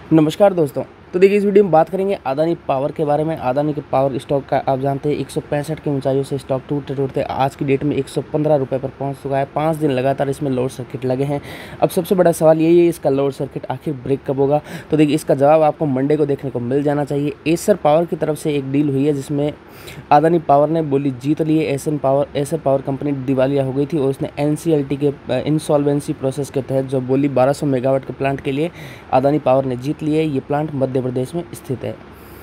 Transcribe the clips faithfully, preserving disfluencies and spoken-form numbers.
नमस्कार दोस्तों। तो देखिए, इस वीडियो में बात करेंगे अदानी पावर के बारे में। अदानी के पावर स्टॉक का आप जानते हैं एक सौ पैंसठ की ऊंचाइयों से स्टॉक टूटते टूटते आज की डेट में एक सौ पंद्रह रुपये पर पहुंच चुका है। पाँच दिन लगातार इसमें लोड सर्किट लगे हैं। अब सबसे बड़ा सवाल यही है, इसका लोड सर्किट आखिर ब्रेक कब होगा। तो देखिए, इसका जवाब आपको मंडे को देखने को मिल जाना चाहिए। एसर पावर की तरफ से एक डील हुई है जिसमें अदानी पावर ने बोली जीत लिए। Essar power Essar power company दिवालिया हो गई थी और उसने एनसीएलटी के इंसॉल्वेंसी प्रोसेस के तहत जो बोली बारह सौ मेगावाट के प्लांट के लिए अदानी पावर ने जीत लिए। ये प्लांट मध्य प्रदेश में स्थित है।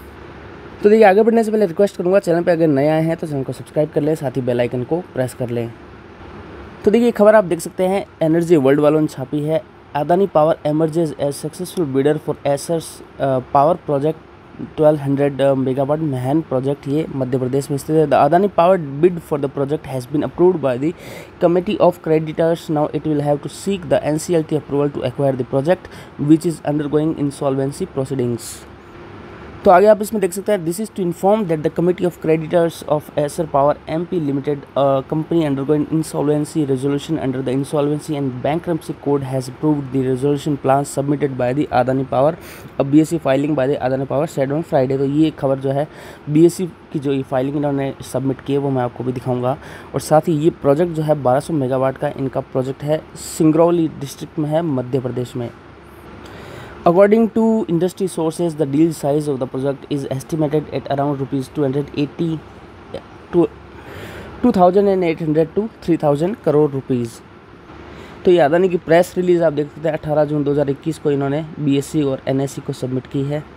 तो देखिए, आगे बढ़ने से पहले रिक्वेस्ट करूंगा, चैनल पे अगर नए आए हैं तो चैनल को सब्सक्राइब कर लें, साथ ही बेल आइकन को प्रेस कर लें। तो देखिए, खबर आप देख सकते हैं, एनर्जी वर्ल्ड वालों ने छापी है। Adani power emerges as successful bidder for Essar's power project twelve hundred megawatt Mahan प्रोजेक्ट। ये मध्य प्रदेश में स्थित है। The Adani power bid for the project has been approved by the committee of creditors. Now it will have to seek the NCLT approval to acquire the project which is undergoing insolvency proceedings. तो आगे आप इसमें देख सकते हैं, this is to inform that the committee of creditors of Essar power MP limited company undergoing insolvency resolution under the insolvency and bankruptcy code has approved the resolution plan submitted by the Adani power. अब BSC filing by the Adani power said on Friday. तो ये खबर जो है BSc की जो ये filing इन्होंने सबमिट की है वो मैं आपको भी दिखाऊंगा। और साथ ही ये प्रोजेक्ट जो है बारह सौ मेगावाट का इनका प्रोजेक्ट है, सिंगरौली डिस्ट्रिक्ट में है, मध्य प्रदेश में। According to industry sources, the deal size of the project is estimated at around rupees two hundred eighty to two thousand eight hundred to three thousand crore rupees. तो ये अदानी की प्रेस रिलीज आप देख सकते हैं, अठारह जून दो हज़ार इक्कीस को इन्होंने बीएससी और एनएससी को सबमिट की है।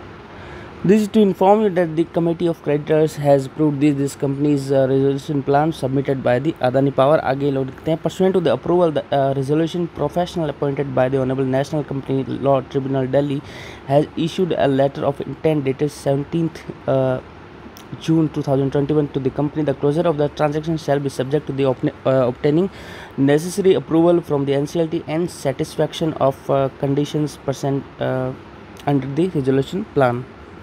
This is to inform you that the committee of creditors has approved this this company's uh, resolution plan submitted by the Adani Power। आगे लोग लिखते हैं, pursuant to the approval the uh, resolution professional appointed by the Honorable National Company Law Tribunal Delhi has issued a letter of intent dated seventeenth uh, June two thousand twenty-one to the company. The closure of the transaction shall be subject to the uh, obtaining necessary approval from the N C L T and satisfaction of uh, conditions present uh, under the resolution plan।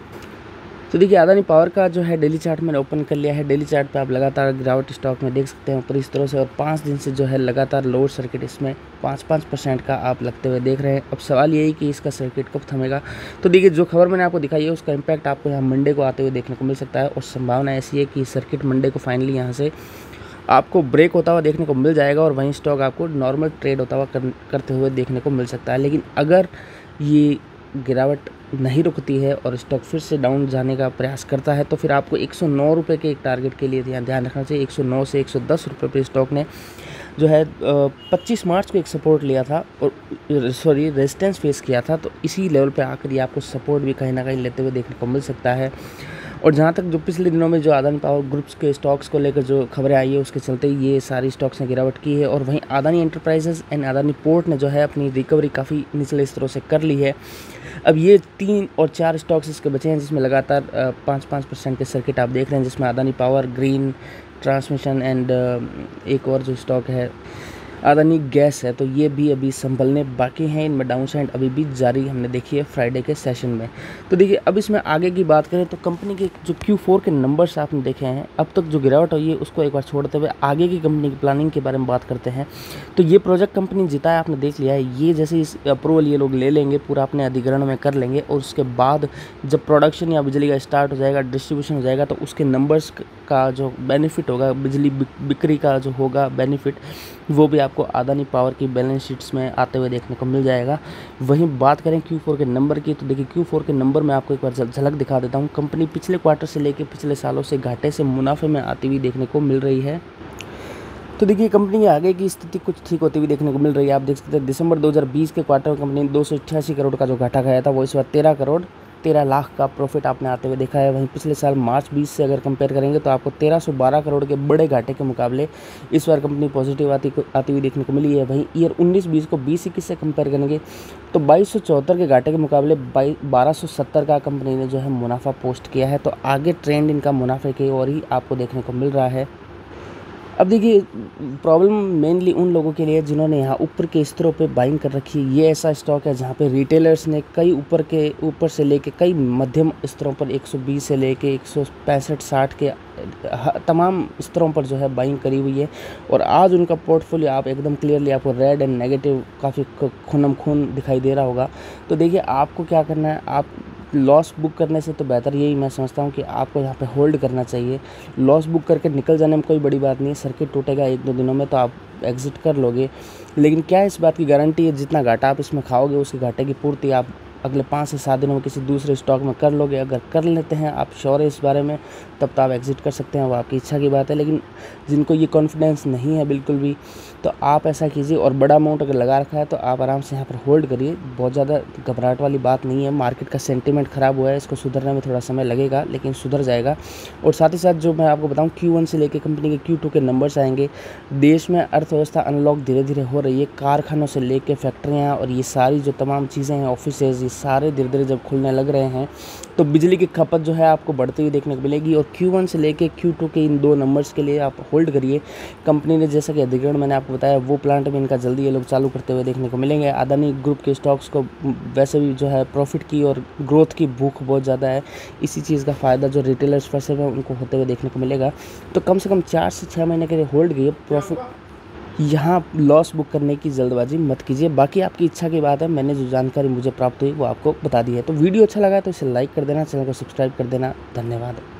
तो देखिए, Adani power का जो है daily chart मैंने open कर लिया है। Daily chart पे आप लगातार गिरावट स्टॉक में देख सकते हैं ऊपर इस तरह से, और पाँच दिन से जो है लगातार लोड सर्किट इसमें पाँच पाँच परसेंट का आप लगते हुए देख रहे हैं। अब सवाल यही कि इसका सर्किट कब थमेगा। तो देखिए, जो खबर मैंने आपको दिखाई है उसका इम्पैक्ट आपको यहाँ मंडे को आते हुए देखने को मिल सकता है, और संभावना ऐसी है कि सर्किट मंडे को फाइनली यहाँ से आपको ब्रेक होता हुआ देखने को मिल जाएगा, और वहीं स्टॉक आपको नॉर्मल ट्रेड होता हुआ कर, करते हुए देखने को मिल सकता है। लेकिन अगर ये गिरावट नहीं रुकती है और स्टॉक फिर से डाउन जाने का प्रयास करता है तो फिर आपको एक सौ नौ रुपये के एक टारगेट के लिए ध्यान ध्यान रखना चाहिए। एक सौ नौ से एक सौ दस रुपये पे स्टॉक ने जो है पच्चीस मार्च को एक सपोर्ट लिया था और सॉरी रेजिस्टेंस फेस किया था। तो इसी लेवल पे आकर ये आपको सपोर्ट भी कहीं ना कहीं लेते हुए देखने को मिल सकता है। और जहाँ तक जो पिछले दिनों में जो अदानी पावर ग्रुप्स के स्टॉक्स को लेकर जो खबरें आई है उसके चलते ये सारी स्टॉक्स ने गिरावट की है। और वहीं Adani enterprises and Adani port ने जो है अपनी रिकवरी काफ़ी निचले स्तरों से कर ली है। अब ये तीन और चार स्टॉक्स इसके बचे हैं जिसमें लगातार पाँच पाँच परसेंट के सर्किट आप देख रहे हैं, जिसमें Adani power, green transmission and एक और जो स्टॉक है अदानी गैस है। तो ये भी अभी संभलने बाकी हैं, इनमें डाउन साइड अभी भी जारी हमने देखी है फ्राइडे के सेशन में। तो देखिए, अब इसमें आगे की बात करें तो कंपनी के जो क्यू फोर के नंबर्स आपने देखे हैं, अब तक जो गिरावट हुई है उसको एक बार छोड़ते हुए आगे की कंपनी की प्लानिंग के बारे में बात करते हैं। तो ये प्रोजेक्ट कंपनी जीता है, आपने देख लिया है। ये जैसे इस अप्रूवल ये लोग ले लेंगे, पूरा अपने अधिग्रहण में कर लेंगे, और उसके बाद जब प्रोडक्शन या बिजली का स्टार्ट हो जाएगा, डिस्ट्रीब्यूशन हो जाएगा, तो उसके नंबर्स का जो बेनिफिट होगा, बिजली बिक्री का जो होगा बेनिफिट, वो भी आपको अदानी पावर की बैलेंस शीट्स में आते हुए देखने को मिल जाएगा। वहीं बात करें क्यू फोर के नंबर की, तो देखिए क्यू फोर के नंबर में आपको एक बार झलक दिखा देता हूँ। कंपनी पिछले क्वार्टर से लेकर पिछले सालों से घाटे से मुनाफे में आती हुई देखने को मिल रही है। तो देखिए, कंपनी के आगे की स्थिति कुछ ठीक होती हुई देखने को मिल रही है। आप देख सकते हैं दिसंबर दो हज़ार बीस के क्वार्टर में कंपनी ने दो सौ अट्ठासी करोड़ का जो घाटा खाया था, वो इस बार तेरह करोड़ तेरह लाख का प्रॉफिट आपने आते हुए देखा है। वहीं पिछले साल मार्च बीस से अगर कंपेयर करेंगे तो आपको तेरह सौ बारह करोड़ के बड़े घाटे के मुकाबले इस बार कंपनी पॉजिटिव आती आती हुई देखने को मिली है। वहीं ईयर उन्नीस बीस को बीस इक्कीस से कंपेयर करेंगे तो बाईस सौ चौहत्तर के घाटे के मुकाबले बारह सौ सत्तर का कंपनी ने जो है मुनाफा पोस्ट किया है। तो आगे ट्रेंड इनका मुनाफे की ओर ही आपको देखने को मिल रहा है। अब देखिए, प्रॉब्लम मेनली उन लोगों के लिए जिन्होंने यहाँ ऊपर के स्तरों पे बाइंग कर रखी है। ये ऐसा स्टॉक है जहाँ पे रिटेलर्स ने कई ऊपर के ऊपर से लेके कई मध्यम स्तरों पर एक सौ बीस से लेके एक सौ पैंसठ साठ के तमाम स्तरों पर जो है बाइंग करी हुई है और आज उनका पोर्टफोलियो आप एकदम क्लियरली आपको रेड एंड नेगेटिव काफ़ी खूनम खून दिखाई दे रहा होगा। तो देखिए आपको क्या करना है, आप लॉस बुक करने से तो बेहतर यही मैं समझता हूँ कि आपको यहाँ पे होल्ड करना चाहिए। लॉस बुक करके निकल जाने में कोई बड़ी बात नहीं है, सर्किट टूटेगा एक दो दिनों में तो आप एग्जिट कर लोगे, लेकिन क्या इस बात की गारंटी है जितना घाटा आप इसमें खाओगे उसके घाटे की पूर्ति आप अगले पाँच से सात दिनों में किसी दूसरे स्टॉक में कर लोगे। अगर कर लेते हैं आप श्योर है इस बारे में, तब तो आप एग्जिट कर सकते हैं, वो आपकी इच्छा की बात है। लेकिन जिनको ये कॉन्फिडेंस नहीं है बिल्कुल भी, तो आप ऐसा कीजिए और बड़ा अमाउंट अगर लगा रखा है तो आप आराम से यहाँ पर होल्ड करिए। बहुत ज़्यादा घबराहट वाली बात नहीं है। मार्केट का सेंटीमेंट ख़राब हुआ है, इसको सुधरने में थोड़ा समय लगेगा लेकिन सुधर जाएगा। और साथ ही साथ जो मैं आपको बताऊँ, क्यू वन से लेकर कंपनी के क्यू टू के नंबर्स आएंगे। देश में अर्थव्यवस्था अनलॉक धीरे धीरे हो रही है। कारखानों से लेकर फैक्ट्रियाँ और ये सारी जो तमाम चीज़ें हैं, ऑफिसेज, ये सारे धीरे धीरे जब खुलने लग रहे हैं तो बिजली की खपत जो है आपको बढ़ती हुई देखने को मिलेगी। और क्यू वन से लेके क्यू टू के इन दो नंबर्स के लिए आप होल्ड करिए। कंपनी ने जैसा कि अधिग्रहण मैंने आपको बताया, वो प्लांट में इनका जल्दी ये लोग चालू करते हुए देखने को मिलेंगे। अदानी ग्रुप के स्टॉक्स को वैसे भी जो है प्रॉफिट की और ग्रोथ की भूख बहुत ज़्यादा है। इसी चीज़ का फ़ायदा जो रिटेलर्स फंसे हुए हैं उनको होते हुए देखने को मिलेगा। तो कम से कम चार से छः महीने के लिए होल्ड करिए। प्रॉफिट यहाँ लॉस बुक करने की जल्दबाजी मत कीजिए। बाकी आपकी इच्छा की बात है, मैंने जो जानकारी मुझे प्राप्त हुई वो आपको बता दी है। तो वीडियो अच्छा लगा तो इसे लाइक कर देना, चैनल को सब्सक्राइब कर देना। धन्यवाद।